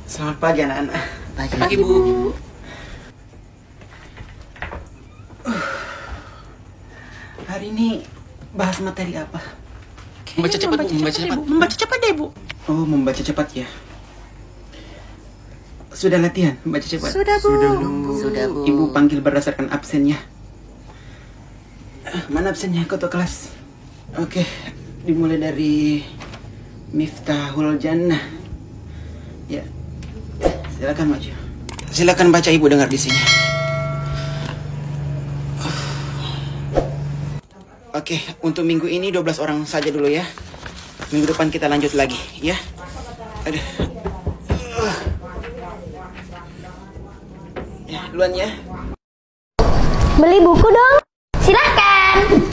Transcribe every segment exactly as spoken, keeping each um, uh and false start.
Selamat pagi anak-anak. Pagi, pagi Bu. Uh, hari ini bahas materi apa? Membaca cepat, Bu. Membaca cepat. Membaca cepat deh, Bu. Oh, membaca cepat ya. Sudah latihan membaca cepat? Sudah, Bu. Sudah, Bu. Sudah, Bu. Ibu panggil berdasarkan absennya. Mana absennya ketua kelas? Oke, dimulai dari Miftahul Jannah. Ya. Silakan maju. Silakan baca, Ibu dengar di sini. Oke, untuk minggu ini dua belas orang saja dulu ya. Minggu depan kita lanjut lagi ya. Aduh. Ya, duluan ya. Beli buku dong. Silahkan.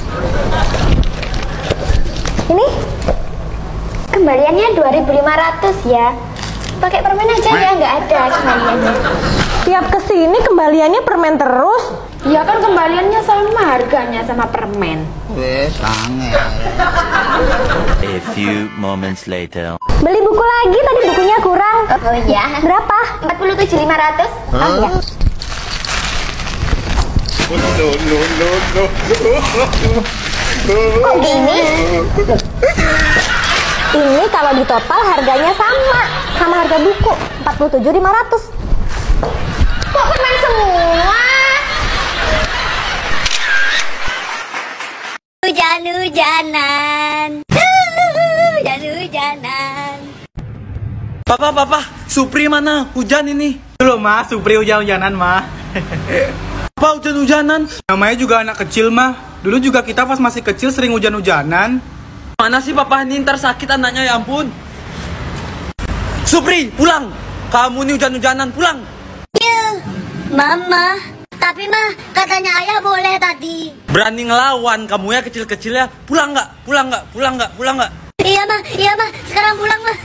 Ini kembaliannya dua ribu lima ratus ya. Pakai permen aja ya, nggak ada kembaliannya. Tiap kesini kembaliannya permen terus. Ya kan kembaliannya sama harganya sama permen. Wes, sange. A few moments later. Beli buku lagi, tadi bukunya kurang. Oh iya. Berapa? empat puluh tujuh ribu lima ratus. Oh iya. No, no, no, no. Kok gini? Ini kalau di total harganya sama sama harga buku empat puluh tujuh ribu lima ratus. Kok permen semua? Hujan-hujanan, hujan-hujanan. Papa, papa, Supri mana? Hujan ini. Dulu mah, Supri hujan-hujanan mah. Apa hujan-hujanan? Namanya juga anak kecil mah. Dulu juga kita pas masih kecil sering hujan-hujanan. Mana sih papa ini ntar sakit anaknya, ya ampun. Supri, pulang. Kamu nih hujan-hujanan, pulang. Ya, Mama. Tapi mah katanya ayah boleh tadi. Berani ngelawan kamu ya kecil-kecil ya. Pulang nggak? Pulang nggak? Pulang nggak? Pulang nggak? Iya mah, iya mah. Sekarang pulang mah.